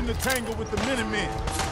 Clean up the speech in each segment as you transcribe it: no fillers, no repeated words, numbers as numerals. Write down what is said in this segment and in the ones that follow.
the tangle with the Minutemen.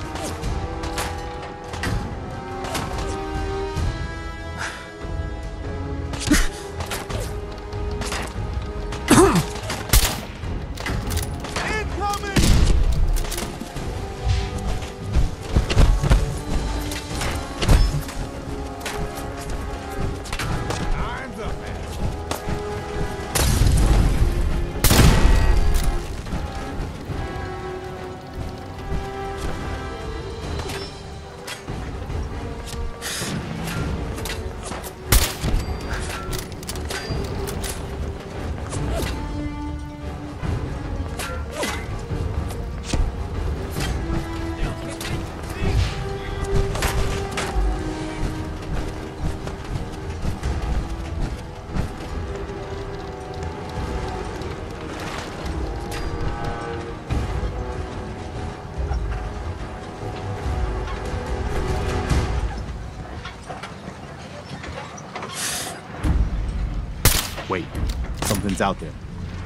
Wait, something's out there.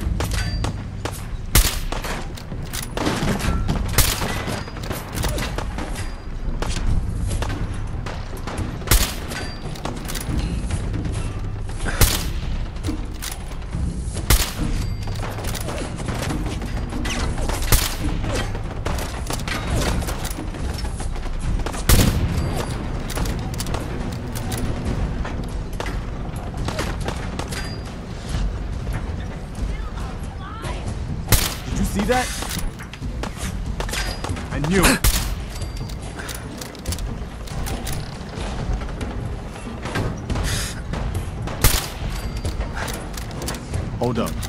See that? I knew it. Hold up.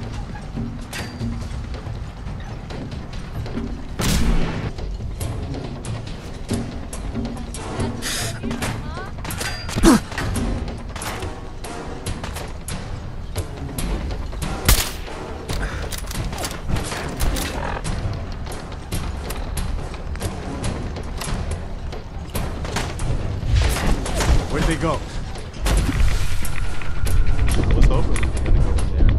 Where'd they go? What's over? We're gonna go in there.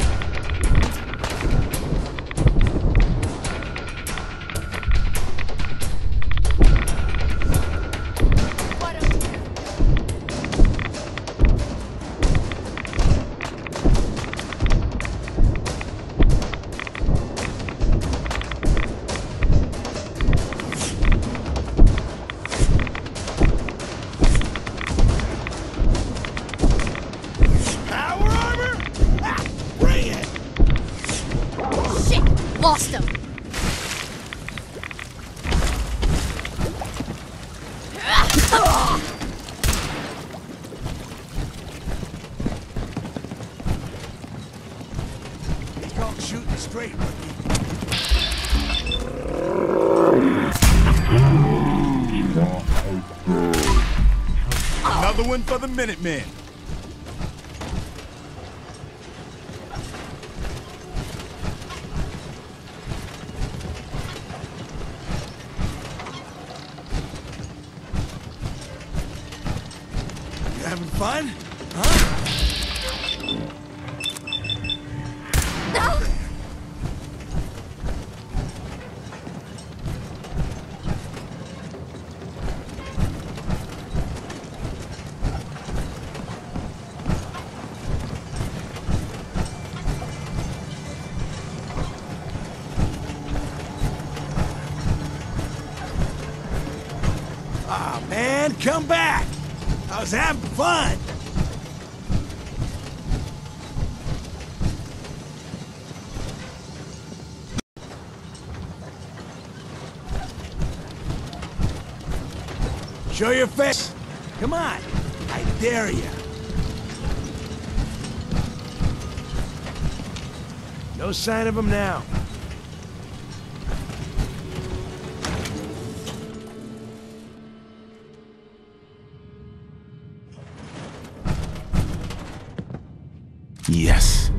Lost him. He's called shooting straight, rookie. Another one for the Minutemen. Having fun? Huh? Ah, man, come back! I was having fun! Show your face! Come on! I dare you! No sign of him now. Yes.